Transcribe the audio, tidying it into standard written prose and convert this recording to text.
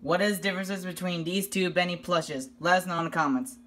What is the differences between these two Bendy plushes? Let us know in the comments.